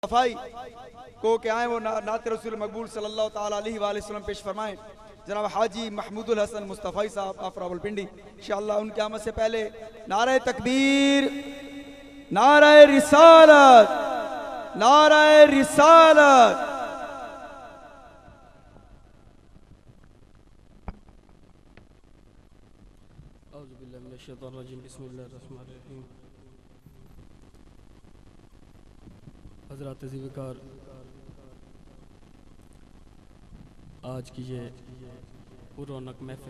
صفائی کو کہ آئیں وہ نعت رسول مقبول صلی اللہ تعالیٰ علیہ وآلہ وسلم پیش فرمائیں۔ جناب حاجی محمود الحسن مصطفی صاحب آف راولپنڈی، انشاءاللہ ان کی آمد سے پہلے نعرہ تکبیر، نعرہ رسالت، نعرہ رسالت۔ اعوذ باللہ من الشیطان الرجیم، بسم اللہ الرحمن الرحیم۔ حضرات عزیز وقار، آج کی یہ پررونق محفل،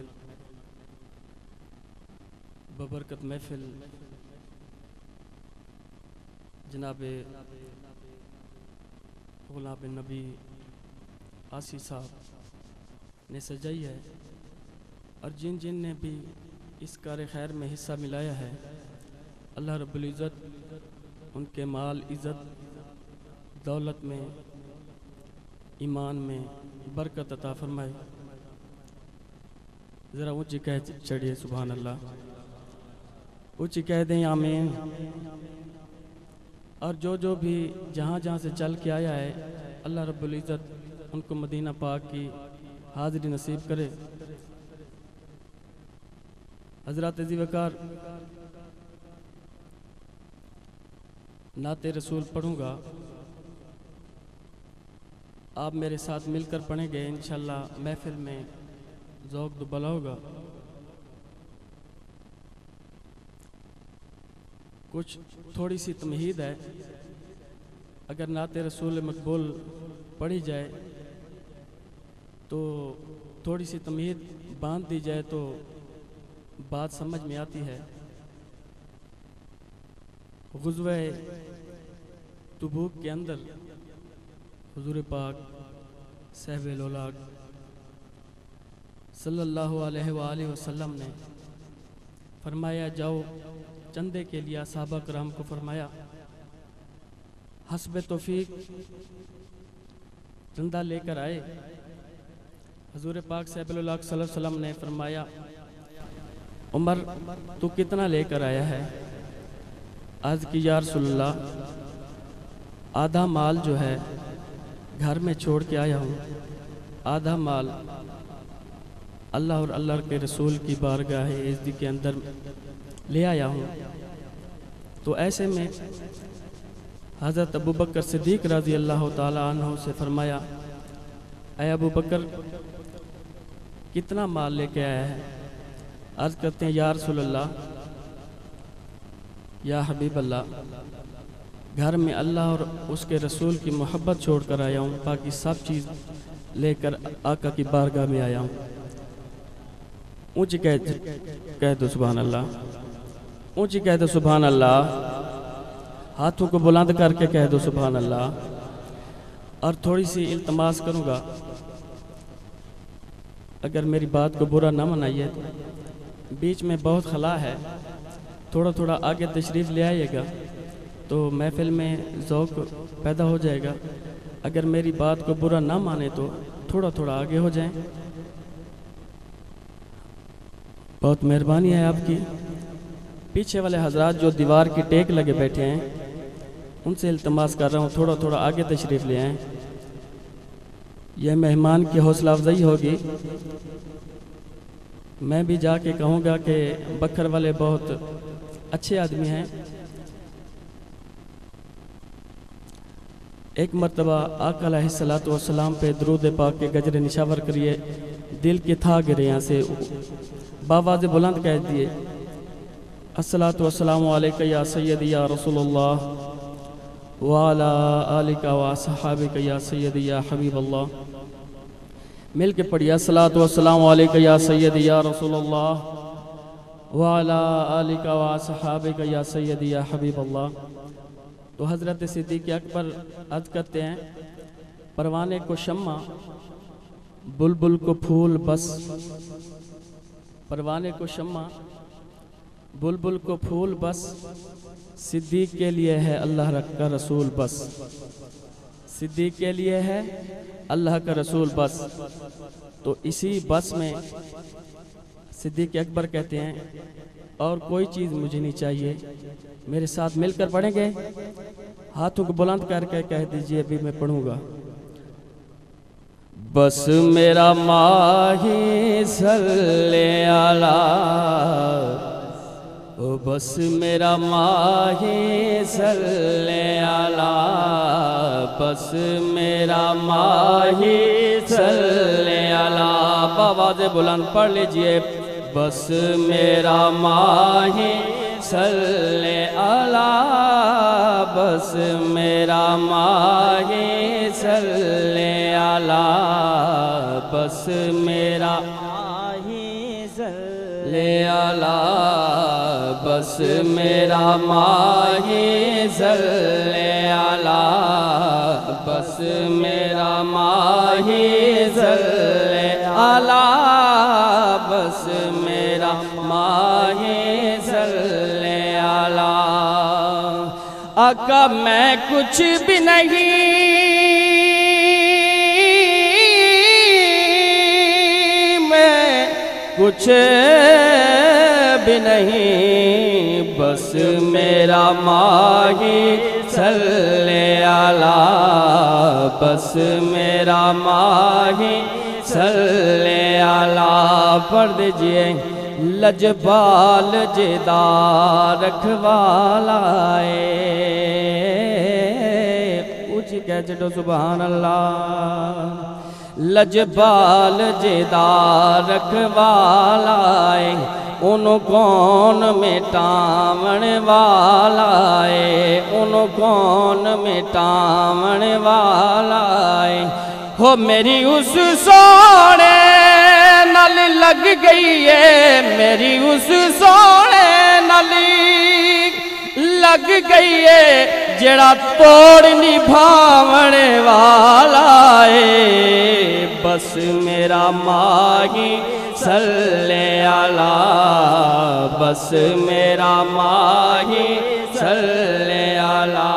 ببرکت محفل جناب غلام بن نبی آسی صاحب نے سجائی ہے، اور جن جن نے بھی اس کار خیر میں حصہ ملایا ہے، اللہ رب العزت ان کے مال، عزت، دولت میں، ایمان میں برکت عطا فرمائے۔ ذرا اونچی کہہ چڑھیے سبحان اللہ، اونچی کہہ دیں آمین۔ اور جو بھی جہاں جہاں سے چل کے آیا ہے، اللہ رب العزت ان کو مدینہ پاک کی حاضری نصیب کرے۔ حضرات عزیز وقار، نعت رسول پڑھوں گا، آپ میرے ساتھ مل کر پڑھیں گے، انشاءاللہ محفل میں ذوق دوبالا ہوگا۔ کچھ تھوڑی سی تمہید ہے، اگر نعت رسول مقبول پڑھی جائے تو تھوڑی سی تمہید باندھ دی جائے تو بات سمجھ میں آتی ہے۔ غزوہ تبوک کے اندر حضور پاک صاحب الاولاق صلی اللہ علیہ وآلہ وسلم نے فرمایا، جاؤ چندے کے لیے صحابہ کرام کو فرمایا، حسب توفیق چندہ لے کر آئے۔ حضور پاک صاحب الاولاق صلی اللہ علیہ وسلم نے فرمایا، عمر تو کتنا لے کر آیا ہے؟ عرض کی یا رسول اللہ، آدھا مال جو ہے گھر میں چھوڑ کے آیا ہوں، آدھا مال اللہ اور اللہ کے رسول کی بارگاہ عزت کے اندر لے آیا ہوں۔ تو ایسے میں حضرت ابوبکر صدیق رضی اللہ تعالی عنہ سے فرمایا، اے ابوبکر کتنا مال لے کے آیا ہے؟ عرض کرتے ہیں، یا رسول اللہ، یا حبیب اللہ، گھر میں اللہ اور اس کے رسول کی محبت چھوڑ کر آیا ہوں، باقی سب چیز لے کر آقا کی بارگاہ میں آیا ہوں۔ اونچی کہہ دو سبحان اللہ، اونچی کہہ دو سبحان اللہ، ہاتھوں کو بلند کر کے کہہ دو سبحان اللہ۔ اور تھوڑی سی التماس کروں گا، اگر میری بات کو برا نہ منائیے، بیچ میں بہت خلا ہے، تھوڑا تھوڑا آگے تشریف لے آئیے گا تو محفل میں ذوق پیدا ہو جائے گا۔ اگر میری بات کو برا نہ مانے تو تھوڑا تھوڑا آگے ہو جائیں، بہت مہربانی ہے آپ کی۔ پیچھے والے حضرات جو دیوار کی ٹیک لگے بیٹھے ہیں، ان سے التماس کر رہا ہوں تھوڑا تھوڑا آگے تشریف لے آئیں، یہ مہمان کی حوصلہ افزائی ہوگی۔ میں بھی جا کے کہوں گا کہ بکھر والے بہت اچھے آدمی ہیں۔ ایک مرتبہ آقا علیہ السلام پہ درود پاک کے گجر نشاور کریے، دل کی تھا گرے یہاں سے باواز بلند کہہ دیے، الصلاۃ والسلام علیکہ یا سیدی یا رسول اللہ وعلا آلکہ وصحابکہ یا سیدی یا حبیب اللہ۔ مل کے پڑھیے، الصلاۃ والسلام علیکہ یا سیدی یا رسول اللہ وعلا آلکہ وصحابکہ یا سیدی یا حبیب اللہ۔ تو حضرت صدیق اکبر عرض کرتے ہیں، پروانے کو شمع، بلبل کو پھول بس، پروانے کو شمع، بلبل کو پھول بس، صدیق کے لیے ہے اللہ کا رسول بس، صدیق کے لیے ہے اللہ کا رسول بس۔ تو اسی بس میں صدیق اکبر کہتے ہیں اور کوئی چیز مجھے نہیں چاہیے، میرے ساتھ مل کر پڑھیں گے؟ ہاتھوں کو بلند کر کے کہہ دیجئے ابھی میں پڑھوں گا۔ بس میرا ماہی صلی علی، او بس میرا ماہی صلی علی، بس میرا ماہی صلی علی، بآواز بلند پڑھ لیجئے، بس میرا ماہی صلی علی، بس میرا ماہی صلی علی، بس میرا ماہی صلی علی، بس میرا ماہی صلی علی، بس میرا ماہی صلی علی، بس میرا ماہی صلی علی۔ آقا میں کچھ بھی نہیں، میں کچھ بھی نہیں، بس میرا ماہی صلی علی، بس میرا ماہی صلی علی، پڑھ دیجئے، لجبال جدار رکھوالا اونچی کہہ چڑھو سبحان اللہ۔ لجبال جدار رکھوالا انہوں کون مٹاون والا ہے، انہوں کون مٹاون والا ہے، ہو میری اس سونے نال لگ گئی ہے، میری اس سونے نال لگ گئی ہے، جڑا توڑ نبھاون والا ہے، بس میرا ماہی صلی علی، بس میرا ماہی صلی علی،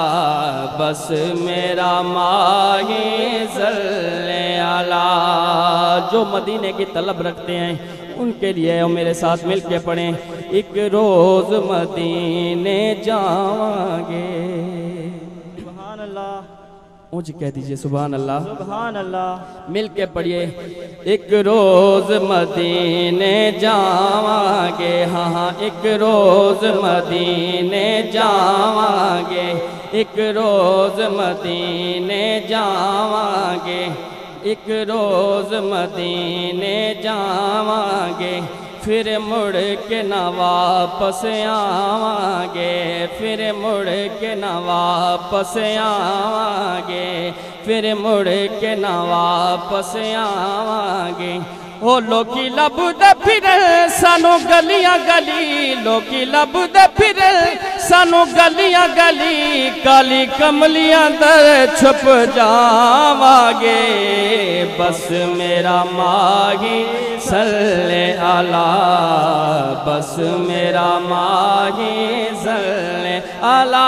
بس میرا ماہی صلی علی۔ جو مدینے کی طلب رکھتے ہیں ان کے لیے میرے ساتھ مل کے پڑھیں، ایک روز مدینے جاواں گے، سبحان اللہ، اونچی کہہ دیجئے سبحان اللہ، سبحان اللہ، مل کے پڑھیے، ایک روز مدینے جاواں گے، ہاں ہاں ایک روز مدینے جاواں گے، ایک روز مدینے جاواں گے، ایک روز مدینے جاواں گے، پھر مڑ کے نہ واپس آواں گے، پھر مڑ کے نہ واپس آواں گے، پھر مڑ کے نہ واپس آواں گے، او لوکی لب دے پھر سانو گلیاں گلی، لوکی لب دے پھر سانو گلیاں گلی، کالی کملیاں در چھپ جاواں گے، بس میرا ماہی صلی علی، بس میرا ماہی صلی علی،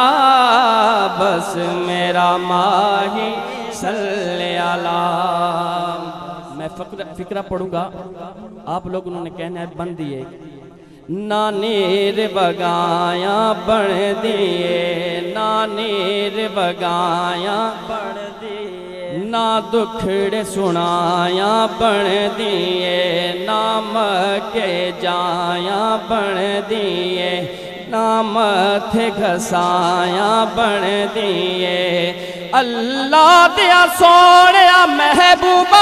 بس میرا ماہی صلی علی۔ میں فقرہ پڑھوں گا، آپ لوگ انہوں نے کہنا ہے بن دیئے، نانیر بگایاں بن دیئے، نانیر بگایاں بن دیئے، نا دکھڑے سنایاں بن دیئے، نام کے جایاں بن دیئے، نام تھے گھسایاں بن دیئے، اللہ دیا سوڑیا محبوبہ،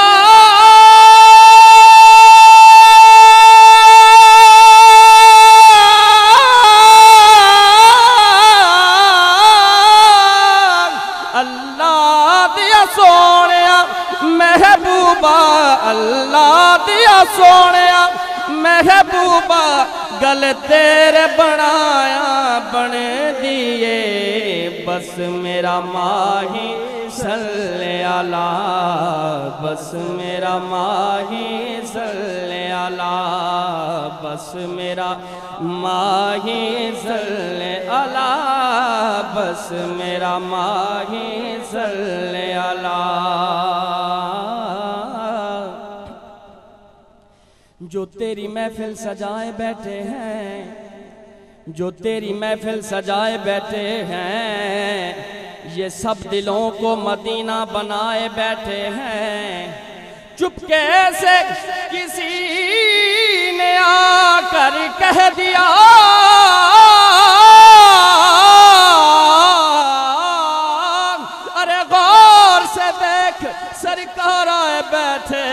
اللہ دیا سوڑیا محبوبہ، اللہ دیا سوڑیا محبوبہ، گل تیرے بنایا بن دیئے، بس میرا ماہی صلی علی، بس میرا ماہی صلی علی، بس میرا ماہی صلی علی، بس میرا ماہی صلی علی۔ جو تیری محفل سجائے بیٹھے ہیں، جو تیری محفل سجائے بیٹھے ہیں، یہ سب دلوں کو مدینہ بنائے بیٹھے ہیں۔ چپکے سے کسی نے آ کر کہہ دیا ارے غور سے دیکھ سرکار آئے بیٹھے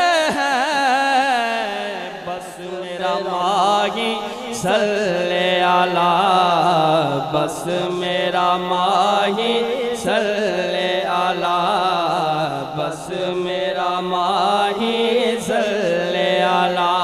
ہیں، بس میرا ماہی صلی اللہ، بس میرا ماہی صلی اللہ، بس میرا ماہی صلی اللہ۔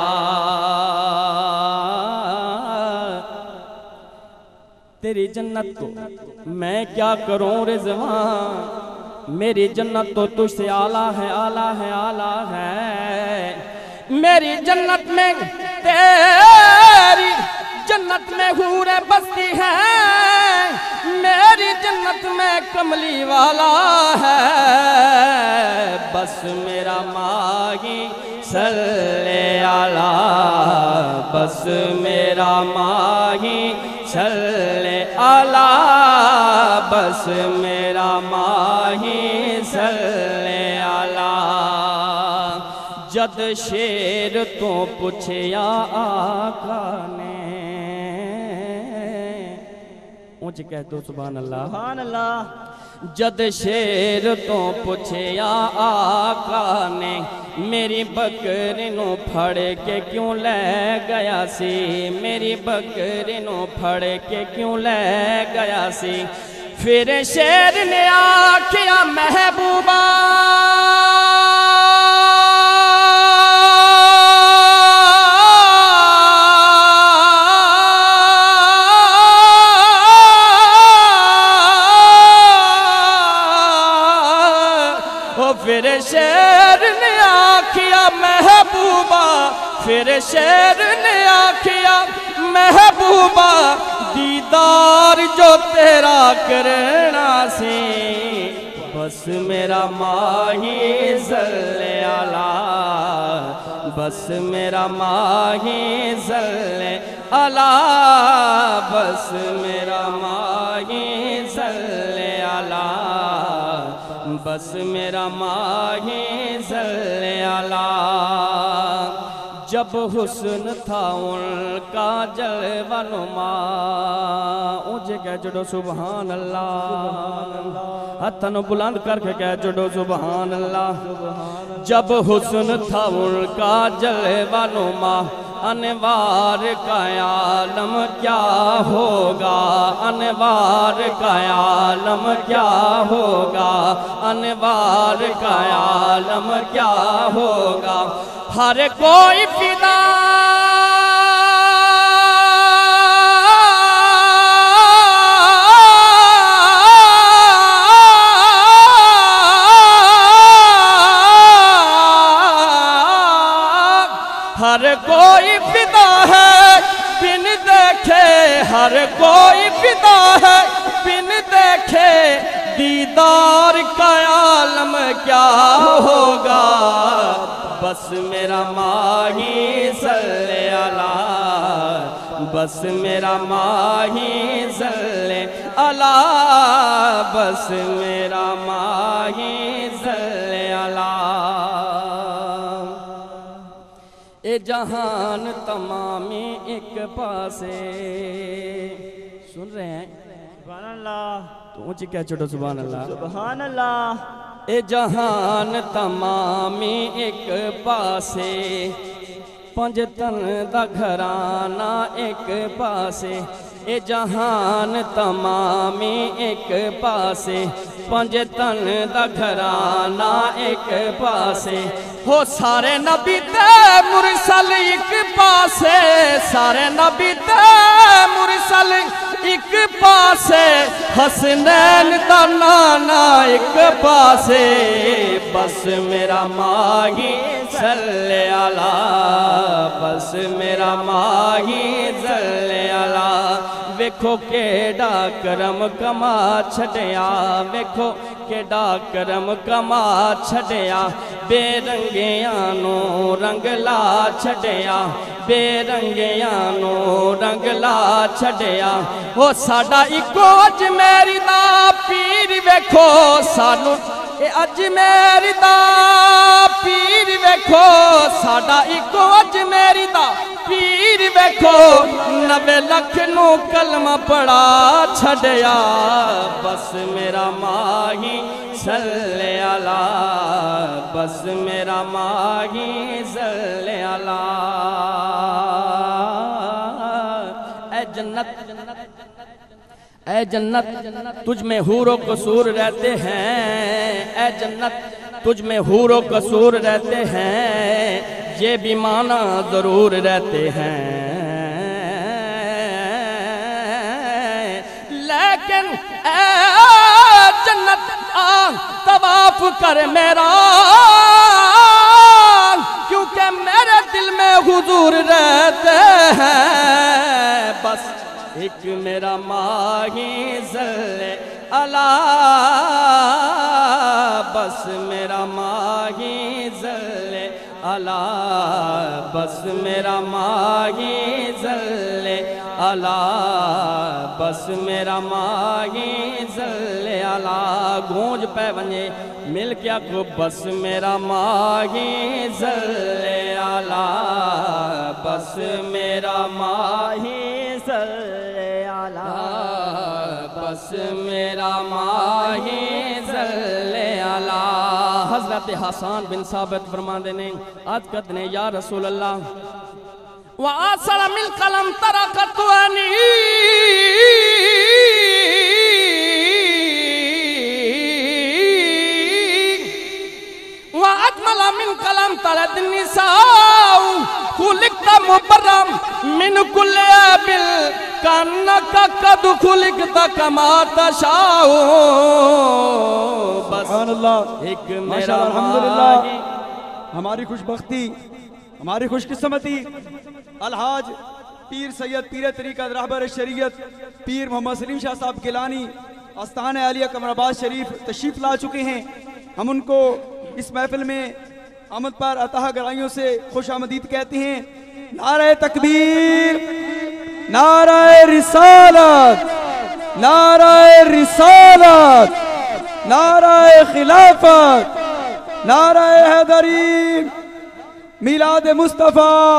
تیری جنت کو میں کیا کروں رضوان، میری جنت تو تجھ سے اعلیٰ ہے، اعلیٰ ہے، اعلیٰ ہے۔ میری جنت میں تیری جنت میں حوریں بستی ہیں، میری جنت میں کملی والا ہے، بس میرا ماہی صلی اللہ، بس میرا ماہی صلی اللہ، بس میرا ماہی صلی اللہ۔ جد شیر تو پوچھیا آقا نے، اونچ کہہ دو سبحان اللہ، سبحان اللہ۔ جد شیر تو پوچھیا آقا نے، میری بکری نو پھڑ کے کیوں لے گیا سی، میری بکری نو پھڑ کے کیوں لے گیا سی۔ پھر شیر نے آکھیا محبوبہ پھر شیر نے آکھیا محبوبہ، پھر شیر نے آکھیا محبوبہ، دیدار جو تیرا کرنا سی، بس میرا ماہی صلی اللہ، بس میرا ماہی صلی اللہ، بس میرا ماہی صلی اللہ، بس میرا ماہی صلی اللہ۔ جب حسن تھا ان کا جلوہ نما، اونچے کہہ جڑو سبحان اللہ، ہتھوں بلند کر کے کہہ جڑو سبحان اللہ۔ جب حسن تھا ان کا جلوہ نما، انوار کا عالم کیا ہوگا، انوار کا عالم کیا ہوگا، انوار کا عالم کیا ہوگا۔ ہر کوئی فدا ہر کوئی فدا ہے بن دیکھے، ہر کوئی فدا ہے بن دیکھے، دیدار کا عالم کیا ہوگا، بس میرا ماہی صلی اللہ، بس میرا ماہی صلی اللہ، بس میرا ماہی صلی اللہ۔ اے جہان تمامی ایک پاسے، سن رہے ہیں سبحان اللہ، تو اونچی کہہ چھوڑو سبحان اللہ، سبحان اللہ۔ اے جہان تمامی ایک پاسے، پنج تن دا گھرانہ ایک پاسے، اے جہان تمامی ایک پاسے، پنج تن دا گھرانہ ایک پاسے، ہو سارے نبی تے مرسل ایک پاسے، سارے نبی تے مرسل ایک پاسے، حسنین دا نانا ایک پاسے، بس میرا ماہی صلی اللہ، بس میرا ماہی صلی اللہ۔ ویکھو کیڑا کرم کما چھڑیا، ویکھو کیڑا کرم کما چھڑیا، بے رنگیاں نو رنگ لا چھڈیا بے رنگیاں نو رنگ لا چھڈیا او ساڈا اکو اجمیری دا پیر ویکھو سانو اے اجمیری دا پیر ویکھو ساڈا اکو اجمیری دا پیر ویکھو 90 لکھ نو کلمہ پڑھا چھڈیا بس میرا ماہی صلی علی بس میرا ماہی صلی علی اے جنت تجھ میں حور و قصور رہتے ہیں اے جنت تجھ میں حور و قصور رہتے ہیں یہ بھی معنی ضرور رہتے ہیں لیکن اے جنت طواف کر میرا کیونکہ میرے دل میں حضور رہتے ہیں بس ایک میرا ماہی صلی علی بس میرا ماہی صلی علی بس میرا ماہی صلی علی بس میرا ماہی صلی علی گونج پہ ونجے مل کیا کو بس میرا ماہی صلی علی بس میرا ماہی صلی علی بس میرا ماہی صلی علی حضرت حسان بن ثابت فرماندے نے آج کہتے یا رسول اللہ وَآسَلَ مِنْ قَلَمْ تَرَقَتُ عَنِي وَأَجْمَلَ مِنْ قَلَمْ تَلَدْ النِّسَاءُ خُلِقْتَ مُبَرَّمْ مِنْ كُلِّ عَيْبٍ كَأَنَّكَ قَدْ خُلِقْتَ كَمَا تَشَاءُ سبحان اللہ ایک ماشاء اللہ الحمدللہ ہماری خوش بختی ہماری خوش قسمتی الحاج پیر سید پیر طریقہ رہبر شریعت پیر محمد سلیم شاہ صاحب گیلانی آستان عالیہ قمر آباد شریف تشریف لا چکے ہیں ہم ان کو اس محفل میں آمد پر عطا گرائیوں سے خوش آمدید کہتے ہیں نعرہ تکبیر نعرہ رسالت نعرہ رسالت نعرہ خلافت نعرہ حیدری میلاد مصطفیٰ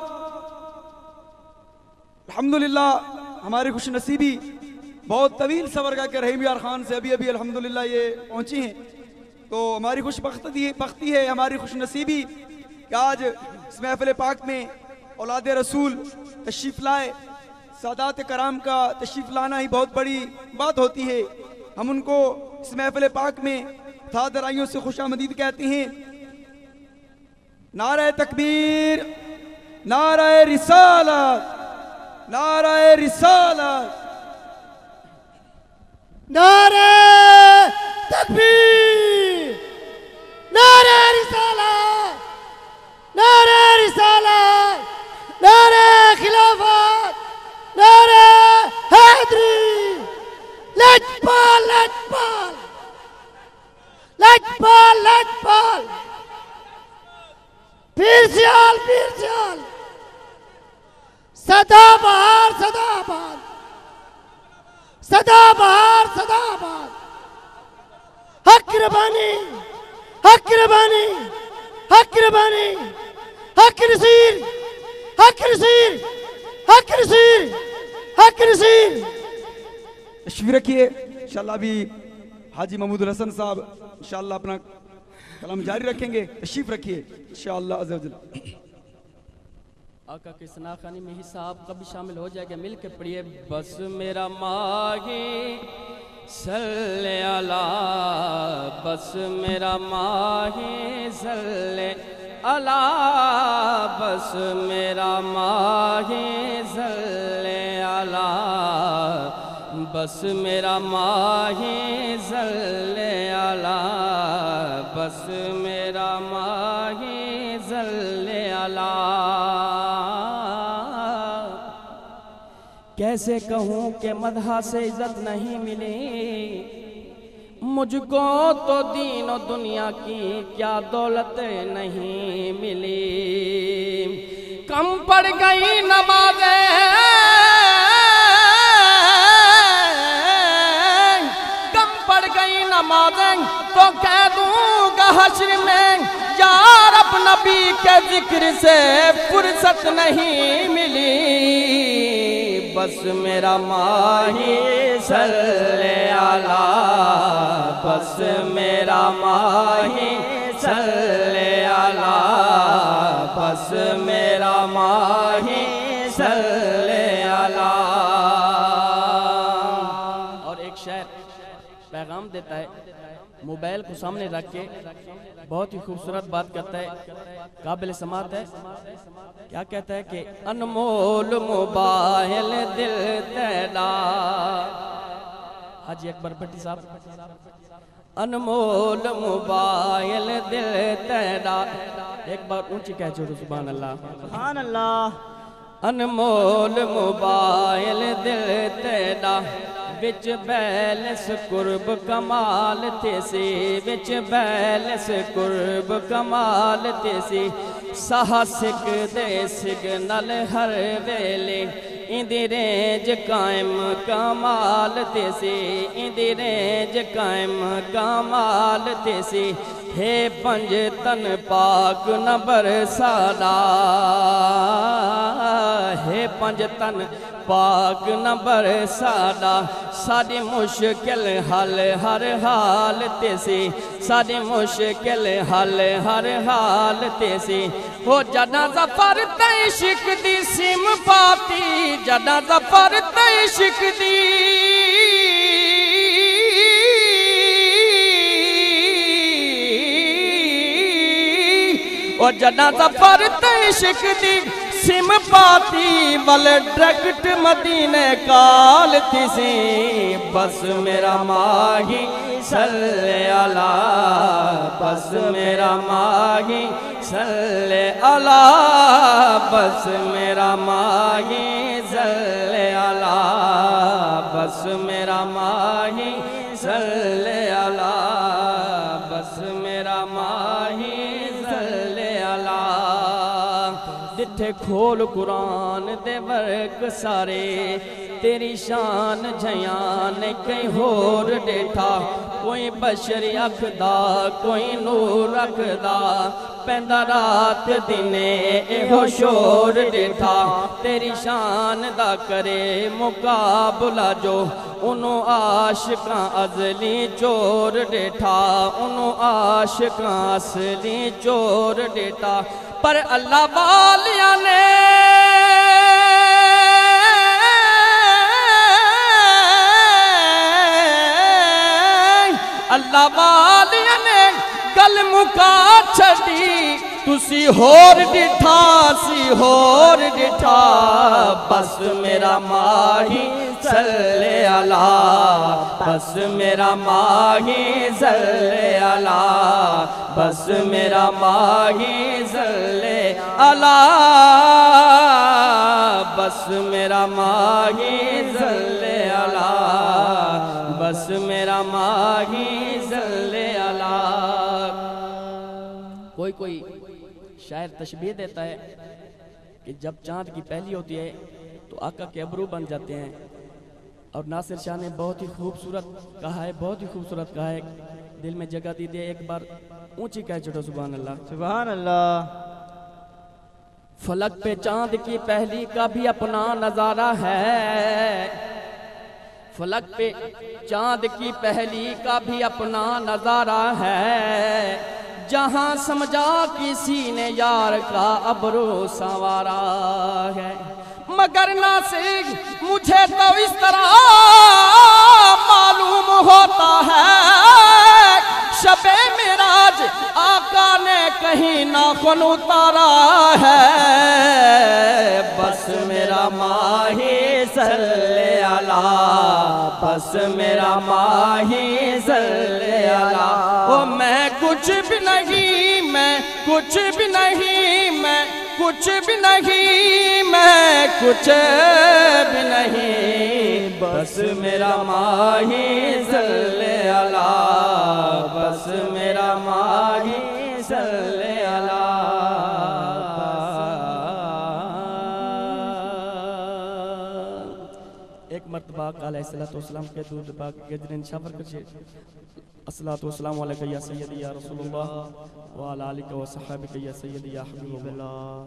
الحمدللہ ہماری خوش نصیبی بہت طویل سفر کا کہ رحیم یار خان سے ابھی الحمدللہ یہ پہنچی ہیں تو ہماری خوش بختی ہے ہماری خوش نصیبی کہ آج اس محفل پاک میں اولاد رسول تشریف لائے سادات کرام کا تشریف لانا ہی بہت بڑی بات ہوتی ہے ہم ان کو اس محفل پاک میں تھا درائیوں سے خوش آمدید کہتے ہیں نعرہ تکبیر نعرہ رسالت نعرہ رسالت نعرہ تکبیر نعرہ رسالت نعرہ رسالت نعرہ خلافت نعرہ حیدری لجپال لجپال لجپال لجپال پیر سیال صدا بہار صدا بہار صدا بہار صدا بہار حق ربانی حق ربانی حق ربانی حق نصیر حق نصیر حق نصیر حق نصیر تشریف رکھیے انشاءاللہ ابھی حاجی محمود الحسن صاحب انشاءاللہ اپنا کلام جاری رکھیں گے تشریف رکھیے انشاءاللہ عز و جل آقا کے ثنا خوانی میں حصہ آپ کا بھی شامل ہو جائے گا مل کے پڑھیے بس میرا ماہی صلی علی بس میرا ماہی صلی علی بس میرا ماہی صلی علی بس میرا ماہی صلی علی بس میرا ماہی صلی علی کیسے کہوں کہ مدحہ سے عزت نہیں ملی مجھ کو تو دین و دنیا کی کیا دولت نہیں ملی، کم پڑ گئی نمازیں، کم پڑ گئی نمازیں تو کہہ دوں گا حشر میں یا رب نبی کے ذکر سے فرصت نہیں ملی، بس میرا ماہی صلی علی، بس میرا ماہی صلی علی، بس میرا ماہی صلی علی۔ اور ایک شعر پیغام دیتا ہے، موبائل کو سامنے رکھ کے بہت ہی خوبصورت بات کرتا ہے، قابل سماعت ہے۔ کیا کہتا ہے کہ انمول موبائل دل تیرا، حاجی اکبر بھٹی صاحب، انمول موبائل دل تیرا، ایک بار اونچی کہہ چھوڑو سبحان اللہ، سبحان اللہ۔ انمول موبائل دل تیرا، وچ بیلس قرب کمال تیسی، وچ بیلس قرب کمال تیسی، سہا سکھ دے سگنل ہر ویلے، اندی رینج قائم کمال تیسی، اندی رینج قائم کمال تیسی، ہے پنج تن پاک نبر ساڑا، ہے پنج تن پاک نبر ساڑا، ساڑی مشکل حل ہر حال تیسی، ساڑی مشکل حل ہر حال تیسی، ہو جنا ظفر تے عشق دی سم پاتی، جنا ظفر تے عشق دی او جنا ظفر تے عشق دی سم پاتی، ول ڈرکٹ مدینے کال تھی، بس میرا ماہی صلی علی، بس میرا ماہی صلی علی، بس میرا ماہی صلی علی، بس میرا ماہی صلی علی، بس میرا ماہی صلی علی۔ ڈٹھے کھول قرآن دے ورک سارے، تیری شان جھیان کئی ہور ڈیٹھا، کوئی بشری اکھدا کوئی نور اکھدا، پیندہ رات دینے اے شور ڈیٹھا، تیری شان دا کرے مقابلہ جو، انہوں عاشقاں ازلی چور ڈیٹھا، انہوں عاشقاں اصلی چور ڈیٹھا، پر اللہ والیاں نے اللہ والیاں نے گل مکا چھڑی، تسی ہور ڈٹھا سی ہور ڈٹھا، بس میرا ماہی صلی علی، بس میرا ماہی صلی علی، بس میرا ماہی صلی علی، بس میرا ماہی صلی علی، بس میرا ماہی صلی علی۔ کوئی شاعر تشبیہ دیتا ہے کہ جب چاند کی پہلی ہوتی ہے تو آقا کے ابرو بن جاتے ہیں، اور ناصر شاہ نے بہت ہی خوبصورت کہا ہے، بہت ہی خوبصورت کہا ہے، دل میں جگہ دی دے، ایک بار اونچی کہہ چھوڑو سبحان اللہ، سبحان اللہ۔ فلک پہ چاند کی پہلی کا بھی اپنا نظارہ ہے، فلک پہ چاند کی پہلی کا بھی اپنا نظارہ ہے، جہاں سمجھا کسی نے یار کا ابرو سنوارا ہے، مگر ناصر مجھے تو اس طرح معلوم ہوتا ہے، شب معراج آقا نے کہیں ناخن اتارا ہے، بس میرا ماہی صلی علی، بس میرا ماہی صلی علی، او میں کچھ بھی نہیں، میں کچھ بھی نہیں میں کچھ بھی نہیں میں کچھ بھی نہیں بس میرا ماہی صلی اللہ بس میرا ماہی صلی اللہ ایک مرتبہ علیہ السلام کے دودھ پاک گجر نشاور کرچے الصلاة والسلام علیکہ یا سیدی یا رسول اللہ وعلی آلکہ و صحابکہ یا سیدی یا حبیب اللہ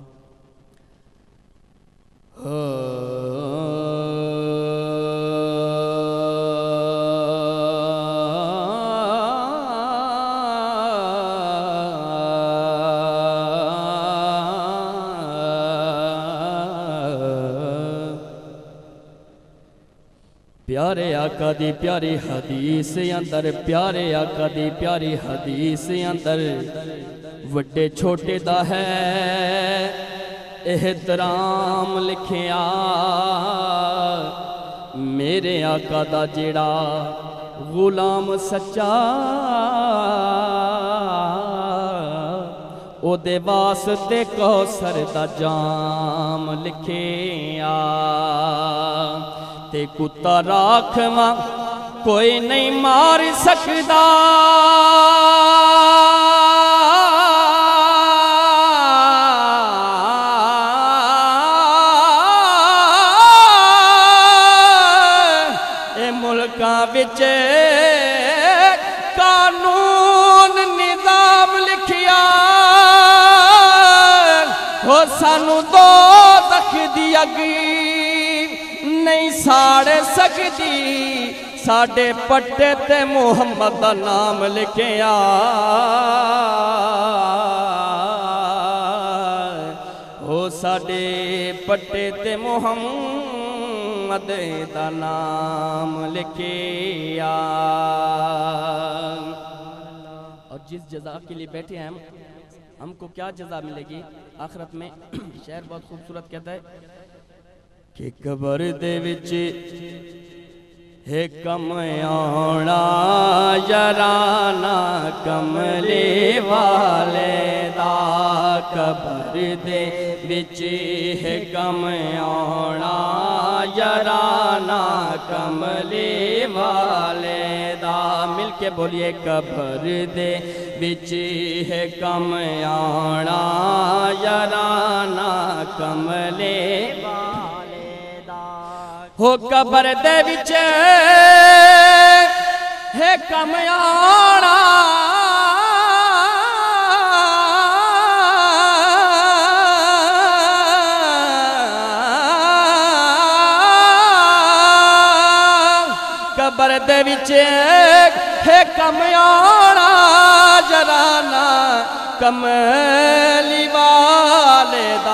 پیارے آقا دی پیاری حدیث اندر پیارے آقا دی پیاری حدیث اندر وڈے چھوٹے دا ہے احترام لکھیا میرے آقا دا جڑا غلام سچا او دے واسطے کوثر دا جام لکھیا تے کتا راکھواں کوئی نہیں مار سکدا اے ملکاں وچ قانون نظام لکھیا ہو سانو دوزخ دی اگی نہیں ساڑے سکتی ساڑے پٹے تے محمد دا نام لکھیا ہو ساڑے پٹے تے محمد دا نام لکھیا اور جس جزا کے لیے بیٹھے ہیں ہم کو کیا جزا ملے گی آخرت میں شعر بہت خوبصورت کہتا ہے کہ قبر دے وچ ہے کم آنا یارانا کملے والے دا قبر دے وچ ہے کم آنا یارانا کملے والے دا مل کے بولیے قبر دے وچ ہے کم آنا یارانا کملے ہو قبر دے وچ ہے کم آنا قبر دے وچ ہے کم آنا جرانا کملی والے دا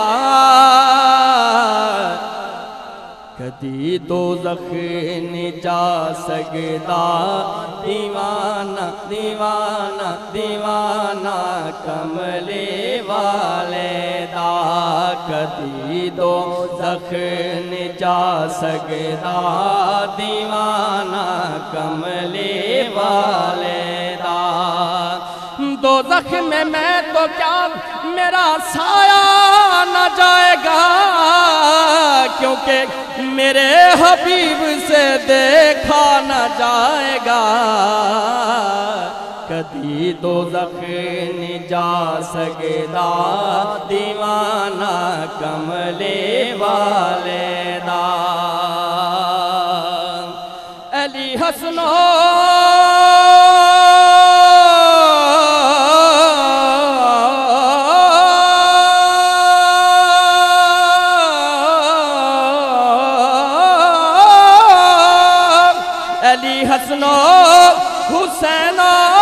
کدی دوزخ نہیں جا سکدا دیوانہ دیوانہ دیوانہ کملے والے دا کدی دوزخ نہیں جا سکدا دیوانہ کملے والے دا دوزخ میں تو کیا میرا سایہ نہ جائے گا کیونکہ میرے حبیب سے دیکھا نہ جائے گا کدی دوزخ نہیں جا سکدا دیوانہ کملے والے دا علی حسنو حسنو حسین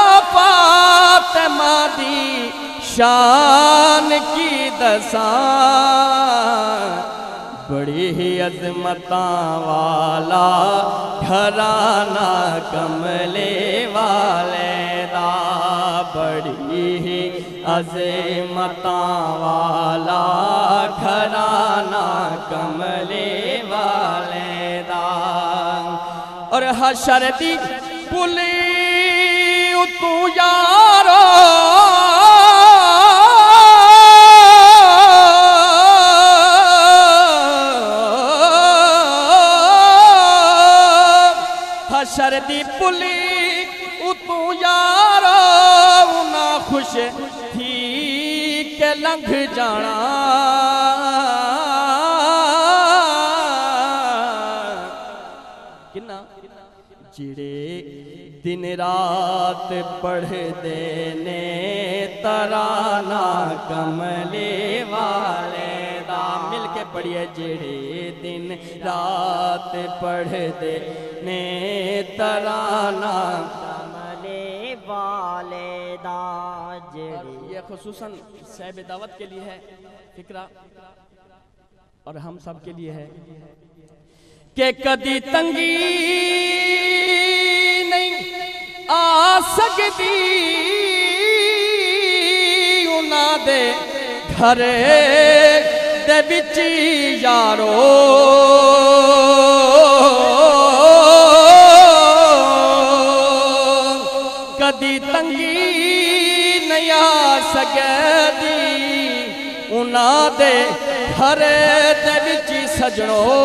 فاطمہ دی شان کی دساں بڑی ہی عظمتاں والا گھرانہ کملے والے دا بڑی ہی عظمتاں والا گھرانہ کملے والے دا اور حشر دی پلی اتو یارو دی پلی اتو یارو نہ خوش تھی کہ لنگھ جانا کنا جڑے دن رات پڑھ دینے ترانہ کملے والے دا مل کے پڑھئے جڑے دن رات پڑھ دینے ترانہ کملے والے دا جڑی یہ خصوصاً صاحب دعوت کے لیے ہے فکرہ اور ہم سب کے لیے ہے کہ کدی تنگی نہیں آ سکتی انہاں دے گھر دے وچ یارو کدی تنگی نہیں آ سکتی انہاں دے گھر دے وچ سجنو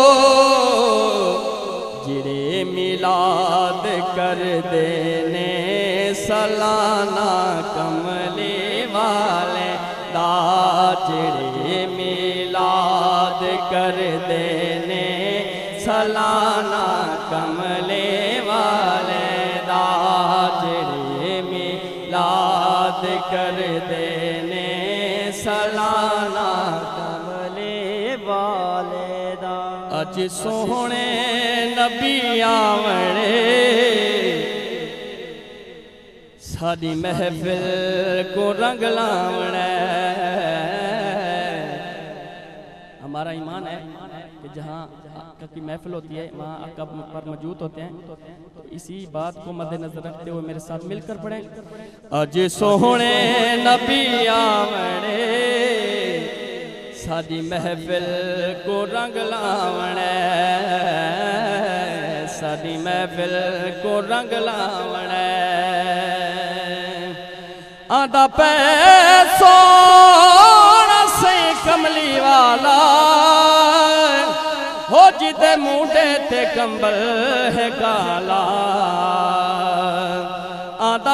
جڑے میلاد کر دینے سالانہ کملے والے دا جڑے میلاد کر دینے سالانہ کملے والے دا جڑے میلاد کر دینے سالانہ کملے والے دا اج سوہنے نبی آوڑے ساڑی محفل کو رنگ لاوڑے ہمارا ایمان ہے کہ جہاں آقا کی محفل ہوتی ہے وہاں آقا پر موجود ہوتے ہیں تو اسی بات کو مد نظر رکھتے ہوئے میرے ساتھ مل کر پڑھیں اج سوہنے نبی آوڑے ساڑی محفل کو رنگ لاوڑے ساڑی محفل کو رنگ لاوڑے آدھا پیسونا سے کملی والا ہو جیتے موڈے تے کمبل ہے کالا آدھا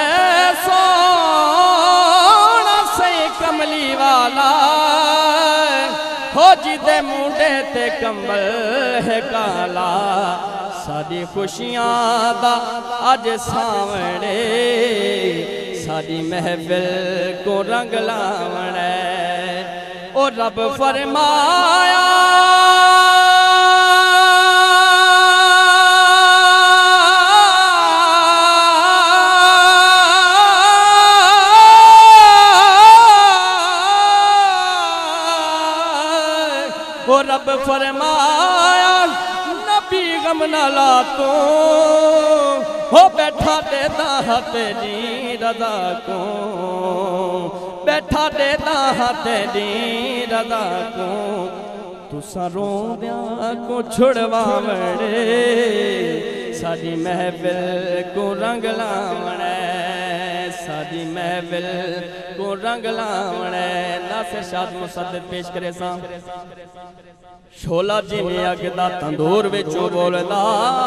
پیسونا سے کملی والا ہو جیتے موڈے تے کمبل ہے کالا ساڑی خوشیاں دا آج سامنے ساڑی محفل کو رنگ لاوڑے اور رب فرمایا اور رب فرمایا نبی غم نہ لا تو ہو بیٹھا دیتا ہے تیری رضا کو بیٹھا دیتا ہے تیری رضا کو تو سروں دیا کو چھڑوا مڑے ساڑی محفل کو رنگ لاوڑے ساڑی محفل کو رنگ لاوڑے ناصر شاد مصدد پیش کرے سام شولا جی میں اگدہ تندور وچو بولدا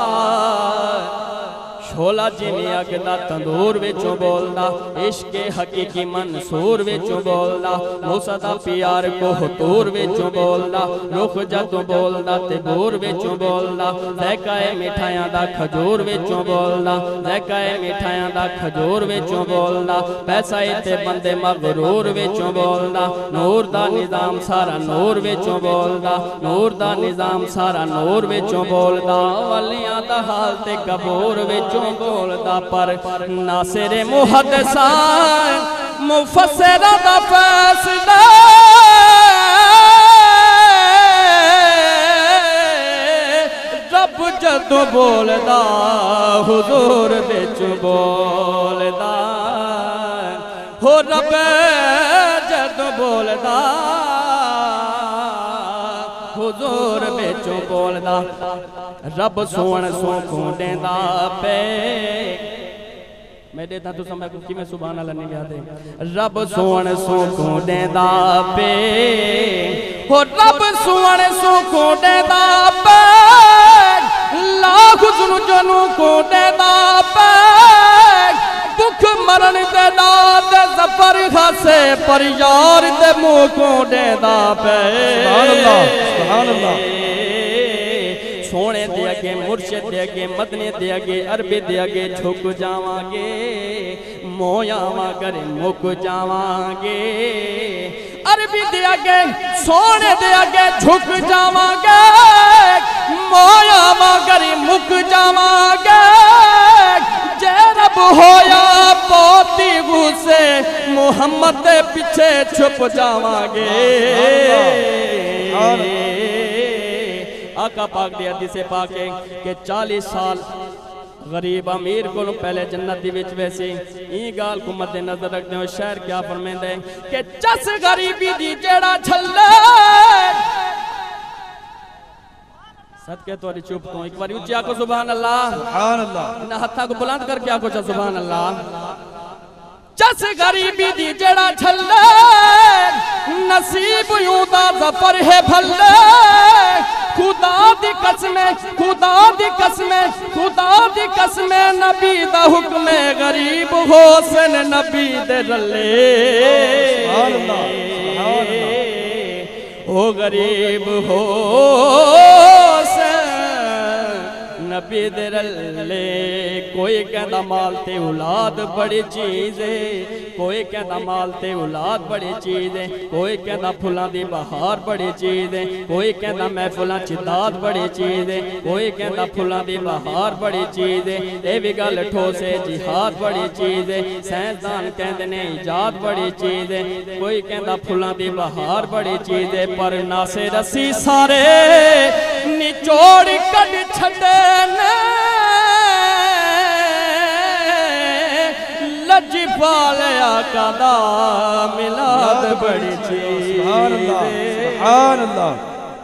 شولا جی میں اگدہ تندور وچو بولدا عشق حقیقی منصور وچو بولدا موسیٰ دا پیار کو حتور وچو بولدا رخ جاتو بولدا تبور وچو بولدا ذائقہ مٹھائیاں دا کھجور وچو بولدا ذائقہ مٹھائیاں دا کھجور وچو بولدا پیسہ تے بندے مغرور وچو بولدا نور دا نظام سارا نور وچو بولدا نور دا نظام سارا نور وچو بولدا ولیاں دا حال تے کبور وچو بولدا پر ناصر محدثان مفسر دا فیصلہ رب جدو بولدا حضور بچ بولدا ہو رب جدو بولدا حضور بچو بولدا رب سون سو کھوڑیں دا پہ میں دیتا تو سمجھ کی میں سبحان اللہ نہیں لیا دے رب سون سو کھوڑیں دا پہ ہو رب سون سو کھوڑیں دا پہ لا حزن جنو کو دے دا پہ دکھ مرن دے دا دے زفر خاسے پر یار دے مو کو دے دا پہ سبحان اللہ سبحان اللہ سونے دے اگے مرشد دے اگے مدنے دے اگے عربی دے اگے جھک جاواں گے مویا مگر مک جاواں گے عربی دے اگے سونے دے اگے جھک جاواں گے مویا مگر مک جاواں گے جے رب ہویا پوتی غصے محمد دے پیچھے چھپ جاواں گے آقا پاک دے حدیث پاک ہے کہ 40 سال غریب امیر کو پہلے جنت دی وچ ویسے این گال کو مد نظر رکھتے ہیں شہر کیا فرمیندے ہیں کہ چس غریبی دی جیڑا چھلے صدقے تو چوپ تو ایک باری اچھی آکو سبحان اللہ سبحان اللہ نہ ہتھا کو بلند کر کے آکو چا سبحان اللہ چس غریبی دی جیڑا چھلے نصیب یوں دا ظفر ہے بھلے خدا دی قسمیں خدا دی قسمیں خدا دی قسمیں نبی دا حکم غریب حسن نبی دے رلے سبحان اللہ سبحان اللہ او غریب حسن نبی دے رلے کوئی کہندا مال تے اولاد بڑی چیز ہے کوئی کہندا مال تے اولاد بڑی چیز ہے کوئی کہندا پھلاں دی بہار بڑی چیز ہے کوئی کہندا محفلاں چداد بڑی چیز ہے کوئی کہندا پھلاں دی بہار بڑی چیز ہے اے وی گل ٹھوس ہے جہاد بڑی چیز ہے سائنسدان کہندے نے ایجاد بڑی چیز ہے کوئی کہندا پھلاں دی بہار بڑی چیز ہے پر ناسے رسی سارے نچوڑ کڈ چھڈے لجی پالے آقا دا ملاد بڑی چیز سبحان اللہ سبحان اللہ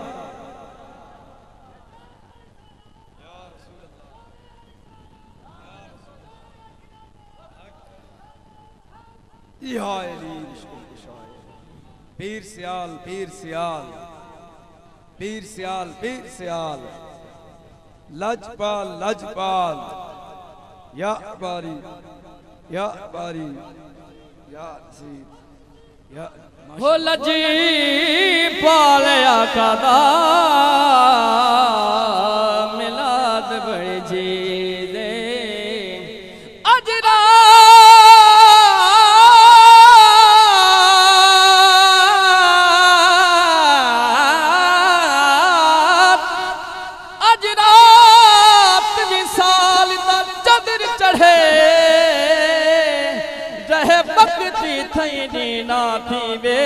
پیر سیال پیر سیال پیر سیال پیر سیال لجپال لجپال یا باری یا باری یا نصیب یا ہو لجی پالے آقا دا ملاد بڑی چیز ہے دینا تھی وے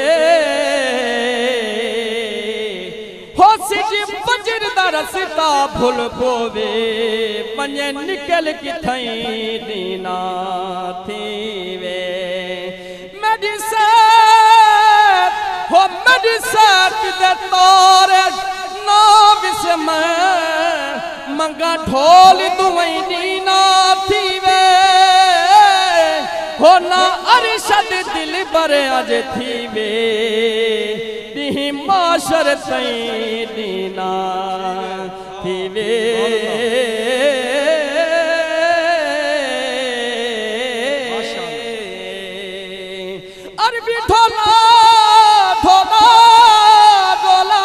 ہو سجی بجر دا رستا بھول پوے پنجے نکل کی تھیں دینا تھی وے میڈی سیت ہو میڈی سیت دے تورے نام سے میں منگا ڈھول دوئیں دینا تھی وے ہونا ارشد دل بر آج تھی وے دیہی معاشر تین دینا تھی وے عربی ڈھولا ڈھولا ڈھولا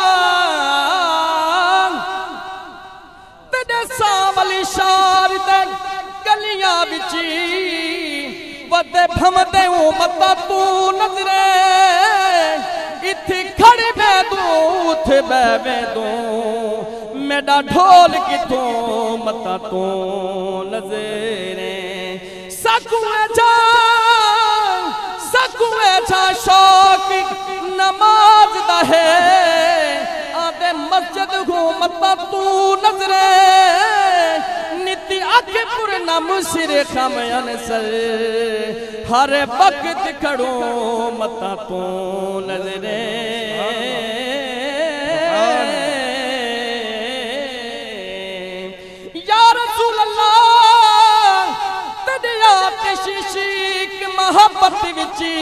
تیرے ساولی شار دے گلیاں بچی ودے بھمدے متا تو نظرے اتھی کھڑی بے دوں اتھے بے دوں میڈا ڈھول کی تو متا تو نظرے سکوے جا شوق نماز دا ہے آدھے مسجد ہوں متا تو نظرے نیتی آکے پر نام سر خامیان سر ہر وقت کھڑوں متا تو نظرے یا رسول اللہ تدیا تشیشیک محبت وچی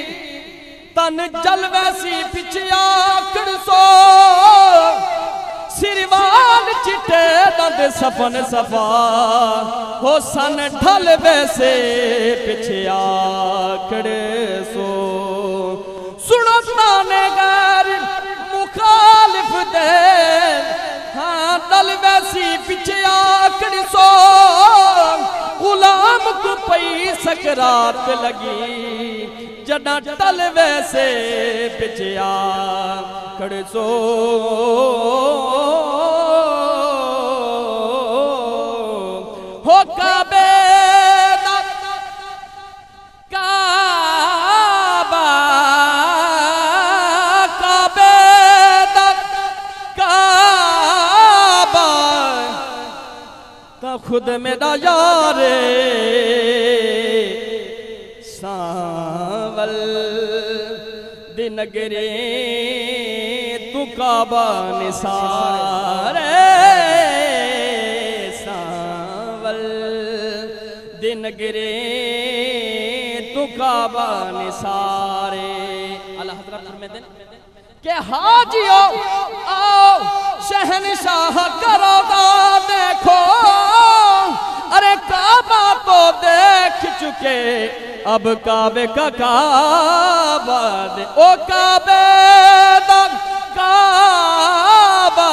تن جل ویسی پچھے آکڑ سو سروال چٹے دند سفن صفا ہو سن ڈھل ویسے پچھے آکڑے سو سنو تانے غیر مخالف دے ہاں ڈھل ویسی پچھے آکڑے سو غلام کو پئی سکرات لگی جڑا ڈھل ویسے پچھے آکڑے سو ہو کعبے دا کعبہ کعبے دا کعبہ تا خود میرا یار ساول دی نگری تو کعبہ نثار نگرے تو کعبہ نثارے اللہ حضرت فرماتے ہیں کہ حاجیو آؤ شہنشاہ کرو دا دیکھو ارے کعبہ تو دیکھ چکے اب کعبے کا کعبہ دے او کعبے دا کعبہ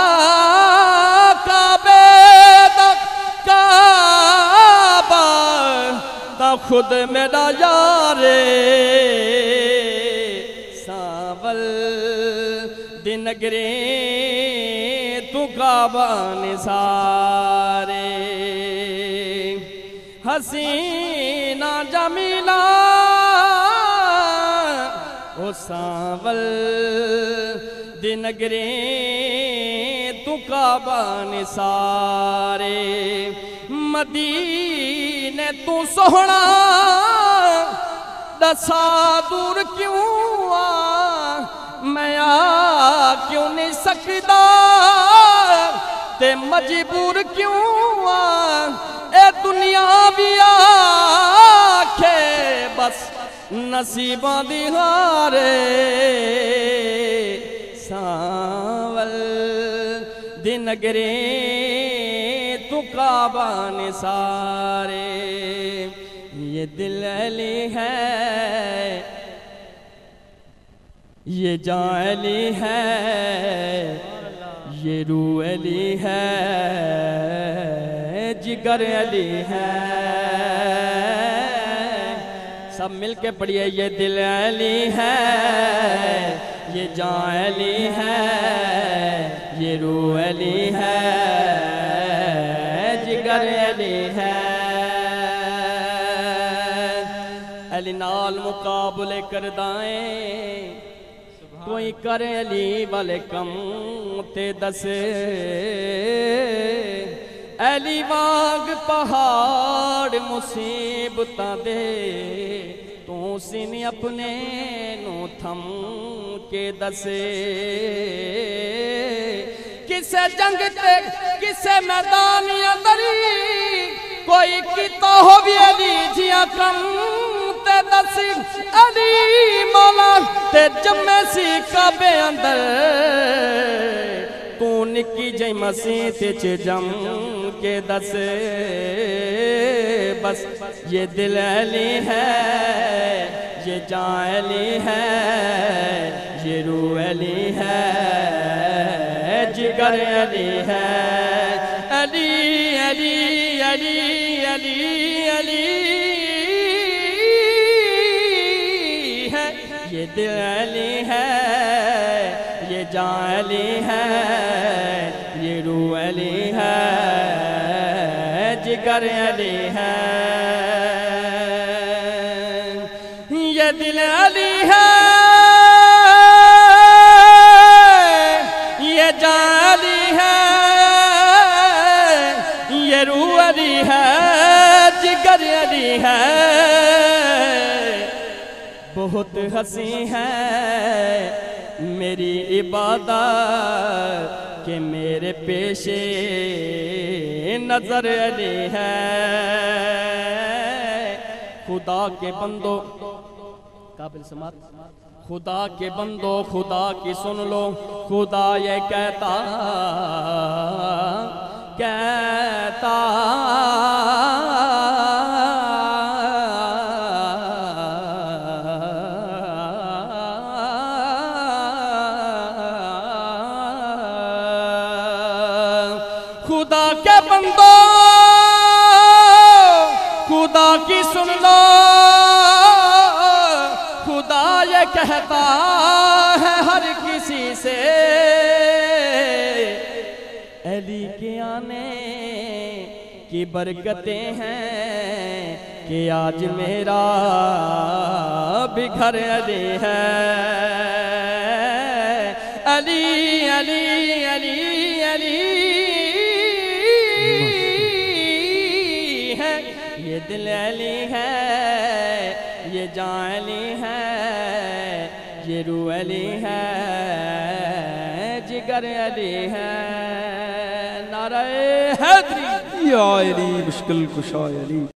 کعبے دا کعبہ تا خود میرا یار ساول دی نگری تو کعبہ نثارے حسینہ جمیلہ او ساول دی نگری تو کعبہ نثارے مدینے تو سوہنا دسا دور کیوں میں کیوں نہیں سکتا تے مجبور کیوں اے دنیا بھی آکھے بس نصیباں دی ہارے ساول دی نگری تو کعبہ نثارے یہ دل علی ہے یہ جان علی ہے یہ روح علی ہے جگر علی ہے سب مل کے پڑھئے یہ دل علی ہے یہ جان علی ہے یہ روح علی ہے جگر علی ہے علی نال مقابلے کردائیں کوئی کر علی والے کم تے دسے علی واگ پہاڑ مصیبتاں دے تو سینی اپنے نو تھم کے دسے کسے جنگ تے کسے میدانی اندری کوئی کیتا ہو بھی علی جیاں کم تے دسی علی مولا تے جمع سی کعبے اندر تو نکی جائی مسیح تے چے جم کے دسے بس یہ دل علی ہے یہ جان علی ہے یہ روح علی ہے جگر علی ہے علی علی علی علی علی ہے یہ دل علی ہے یہ جان علی ہے یہ روح علی ہے جگر علی ہے یہ دل علی ہے یہ جان علی ہے یہ روح علی ہے جگر علی ہے بہت ہنسی ہے میری عبادت کہ میرے پیشے نظر علی ہے خدا کے بندو قابل سماعت خدا کے بندو خدا کی سن لو، خدا یہ کہتا خدا کے بندو خدا کی سن لو، خدا یہ کہتا ہے ہر کسی سے، علی کے آنے کی برکتیں ہیں کہ آج میرا بھی گھر علی ہے، علی علی علی علی ہے، یہ دل علی ہے، یہ جان علی ہے، یہ روح علی ہے، جگر علی ہے، نعرہ حیدری یا علی مشکل کشا علی۔